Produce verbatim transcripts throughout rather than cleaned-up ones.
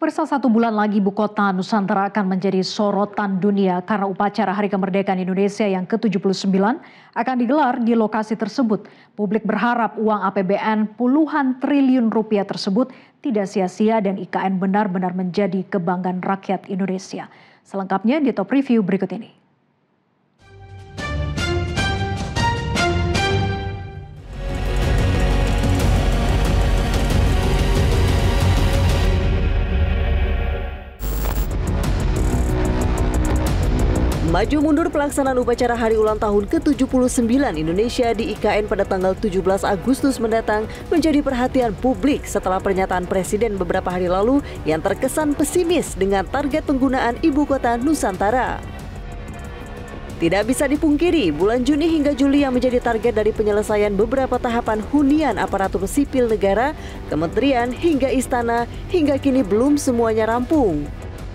Pemirsa, satu bulan lagi Ibu Kota Nusantara akan menjadi sorotan dunia karena upacara Hari Kemerdekaan Indonesia yang ke tujuh puluh sembilan akan digelar di lokasi tersebut. Publik berharap uang A P B N puluhan triliun rupiah tersebut tidak sia-sia dan I K N benar-benar menjadi kebanggaan rakyat Indonesia. Selengkapnya di Top Review berikut ini. Maju mundur pelaksanaan upacara hari ulang tahun ke tujuh puluh sembilan Indonesia di I K N pada tanggal tujuh belas Agustus mendatang menjadi perhatian publik setelah pernyataan Presiden beberapa hari lalu yang terkesan pesimis dengan target penggunaan Ibu Kota Nusantara. Tidak bisa dipungkiri, bulan Juni hingga Juli yang menjadi target dari penyelesaian beberapa tahapan hunian aparatur sipil negara, kementerian hingga istana hingga kini belum semuanya rampung.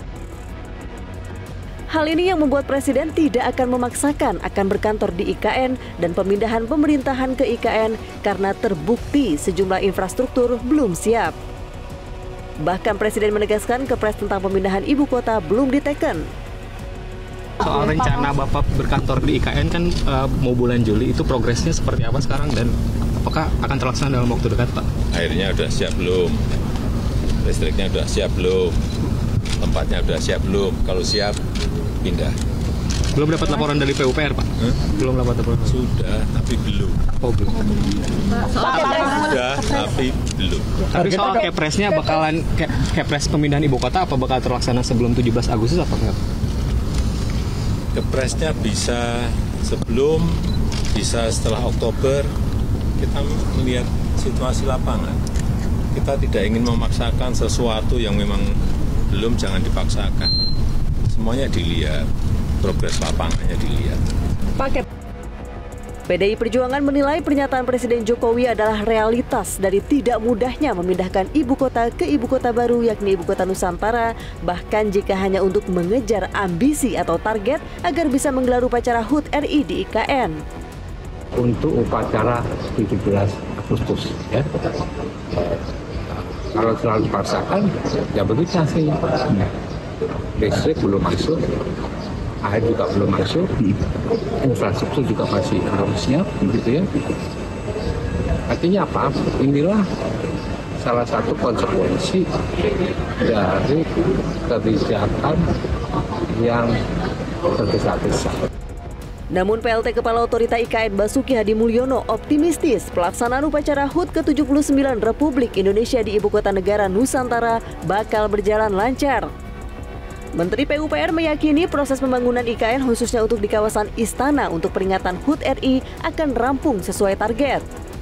Hal ini yang membuat Presiden tidak akan memaksakan akan berkantor di I K N dan pemindahan pemerintahan ke I K N karena terbukti sejumlah infrastruktur belum siap. Bahkan Presiden menegaskan kepres tentang pemindahan ibu kota belum diteken. Soal rencana Bapak berkantor di I K N kan uh, mau bulan Juli, itu progresnya seperti apa sekarang dan apakah akan terlaksana dalam waktu dekat, Pak? Airnya sudah siap belum? Listriknya sudah siap belum? Tempatnya sudah siap belum? Kalau siap, pindah. Belum dapat laporan dari P U P R, Pak? Hmm? Belum dapat laporan? Sudah, tapi belum. Oh, belum. Sudah, tapi belum. Tapi soal kepresnya bakalan, ke, kepres pemindahan ibu kota apa bakal terlaksana sebelum tujuh belas Agustus apa enggak? Kepresnya bisa sebelum, bisa setelah Oktober. Kita melihat situasi lapangan. Kita tidak ingin memaksakan sesuatu yang memang belum, jangan dipaksakan. Semuanya dilihat, progres lapangannya dilihat. Paket P D I Perjuangan menilai pernyataan Presiden Jokowi adalah realitas dari tidak mudahnya memindahkan ibu kota ke ibu kota baru yakni Ibu Kota Nusantara, bahkan jika hanya untuk mengejar ambisi atau target agar bisa menggelar upacara H U T R I di I K N. Untuk upacara tujuh belas Agustus, ya. Kalau selalu dipaksakan, ya begitu hasilnya. Listrik belum masuk, air juga belum masuk, infrastruktur juga masih harus siap, gitu ya. Artinya apa? Inilah salah satu konsekuensi dari kebijakan yang tergesa-gesa. Namun P L T Kepala Otorita I K N Basuki Hadi Mulyono optimistis pelaksanaan upacara H U T ke tujuh puluh sembilan Republik Indonesia di Ibu Kota Negara Nusantara bakal berjalan lancar. Menteri P U P R meyakini proses pembangunan I K N khususnya untuk di kawasan Istana untuk peringatan H U T R I akan rampung sesuai target.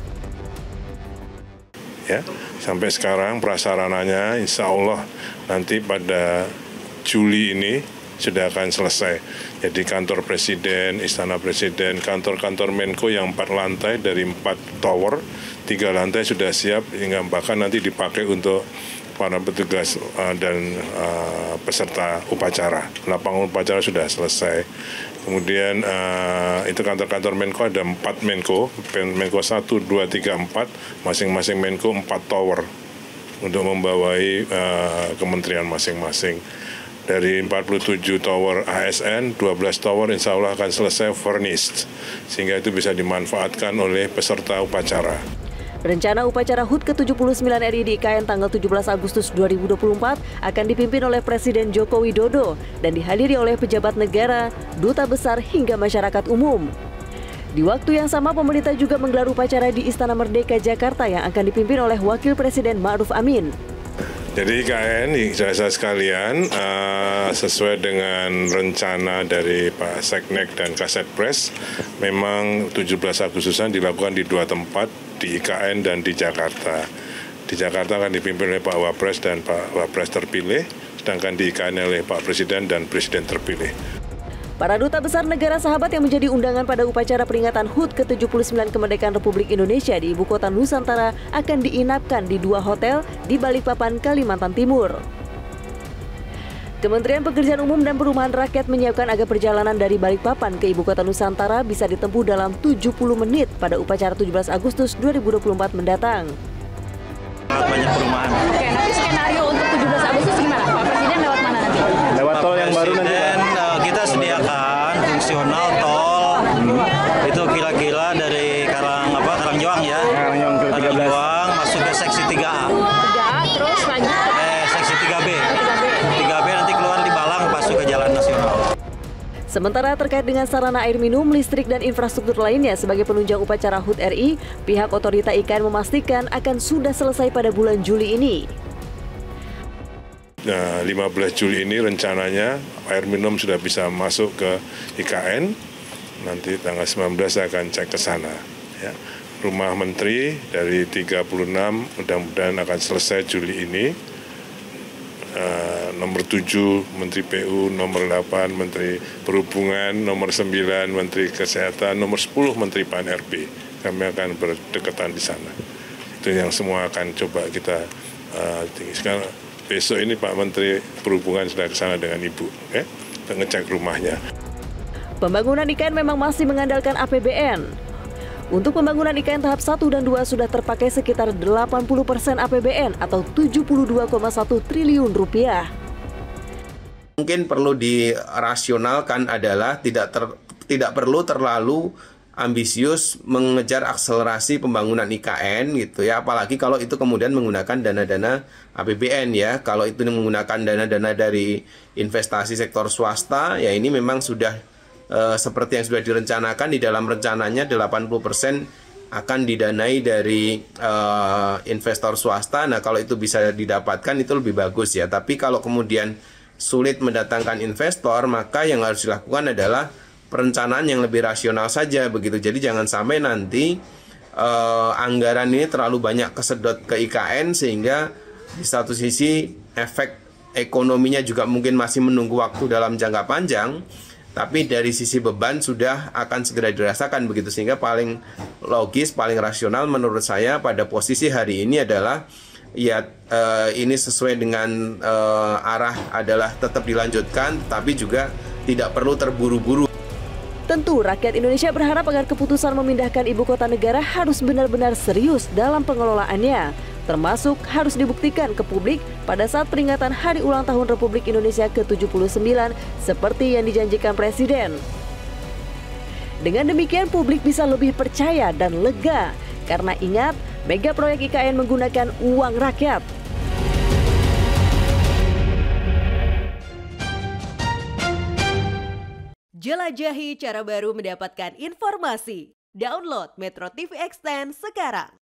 Ya, sampai sekarang prasarananya insya Allah nanti pada Juli ini sudah akan selesai. Jadi kantor Presiden, Istana Presiden, kantor-kantor Menko yang empat lantai dari empat tower, tiga lantai sudah siap, hingga bahkan nanti dipakai untuk para petugas uh, dan uh, peserta upacara. Lapangan upacara sudah selesai. Kemudian uh, itu kantor-kantor Menko ada empat Menko, Menko satu, dua, tiga, empat, masing-masing Menko empat tower untuk membawai uh, kementerian masing-masing. Dari empat puluh tujuh tower A S N, dua belas tower insya Allah akan selesai furnished, sehingga itu bisa dimanfaatkan oleh peserta upacara. Rencana upacara H U T ke tujuh puluh sembilan R I di I K N tanggal tujuh belas Agustus dua ribu dua puluh empat akan dipimpin oleh Presiden Joko Widodo dan dihadiri oleh pejabat negara, duta besar hingga masyarakat umum. Di waktu yang sama, pemerintah juga menggelar upacara di Istana Merdeka Jakarta yang akan dipimpin oleh Wakil Presiden Ma'ruf Amin. Jadi I K N, saudara sekalian, uh, sesuai dengan rencana dari Pak Seknek dan Kasetpres, memang tujuh belas Agustusan dilakukan di dua tempat, di I K N dan di Jakarta. Di Jakarta akan dipimpin oleh Pak Wapres dan Pak Wapres terpilih, sedangkan di I K N oleh Pak Presiden dan Presiden terpilih. Para duta besar negara sahabat yang menjadi undangan pada upacara peringatan H U T ke tujuh puluh sembilan Kemerdekaan Republik Indonesia di Ibu Kota Nusantara akan diinapkan di dua hotel di Balikpapan, Kalimantan Timur. Kementerian Pekerjaan Umum dan Perumahan Rakyat menyiapkan agar perjalanan dari Balikpapan ke Ibu Kota Nusantara bisa ditempuh dalam tujuh puluh menit pada upacara tujuh belas Agustus dua ribu dua puluh empat mendatang. Banyak perumahan. Oke, nanti skenario untuk tujuh belas Agustus gimana? Sementara terkait dengan sarana air minum, listrik, dan infrastruktur lainnya sebagai penunjang upacara H U T R I, pihak otorita I K N memastikan akan sudah selesai pada bulan Juli ini. Nah, lima belas Juli ini rencananya air minum sudah bisa masuk ke I K N. Nanti tanggal sembilan belas saya akan cek ke sana. Ya. Rumah Menteri dari tiga puluh enam mudah-mudahan akan selesai Juli ini. Uh, nomor tujuh Menteri P U, nomor delapan Menteri Perhubungan, nomor sembilan Menteri Kesehatan, nomor sepuluh Menteri P A N R B. Kami akan berdekatan di sana. Itu yang semua akan coba kita uh, tinggi. Sekarang besok ini Pak Menteri Perhubungan sudah ke sana dengan Ibu, ya, untuk ngecek rumahnya. Pembangunan I K N memang masih mengandalkan A P B N. Untuk pembangunan I K N tahap satu dan dua sudah terpakai sekitar delapan puluh persen A P B N atau tujuh puluh dua koma satu triliun rupiah. Mungkin perlu dirasionalkan adalah tidak ter, tidak perlu terlalu ambisius mengejar akselerasi pembangunan I K N gitu ya, apalagi kalau itu kemudian menggunakan dana-dana A P B N ya. Kalau itu menggunakan dana-dana dari investasi sektor swasta ya, ini memang sudah Uh, seperti yang sudah direncanakan. Di dalam rencananya delapan puluh persen akan didanai dari uh, investor swasta. Nah, kalau itu bisa didapatkan itu lebih bagus ya. Tapi kalau kemudian sulit mendatangkan investor, maka yang harus dilakukan adalah perencanaan yang lebih rasional saja begitu. Jadi jangan sampai nanti uh, anggaran ini terlalu banyak kesedot ke I K N sehingga di satu sisi efek ekonominya juga mungkin masih menunggu waktu dalam jangka panjang, tapi dari sisi beban sudah akan segera dirasakan begitu. Sehingga paling logis, paling rasional menurut saya pada posisi hari ini adalah ya eh, ini sesuai dengan eh, arah adalah tetap dilanjutkan, tapi juga tidak perlu terburu-buru. Tentu rakyat Indonesia berharap agar keputusan memindahkan ibu kota negara harus benar-benar serius dalam pengelolaannya, termasuk harus dibuktikan ke publik pada saat peringatan Hari Ulang Tahun Republik Indonesia ke tujuh puluh sembilan seperti yang dijanjikan Presiden. Dengan demikian publik bisa lebih percaya dan lega, karena ingat, mega proyek I K N menggunakan uang rakyat. Jelajahi cara baru mendapatkan informasi. Download Metro T V Extend sekarang.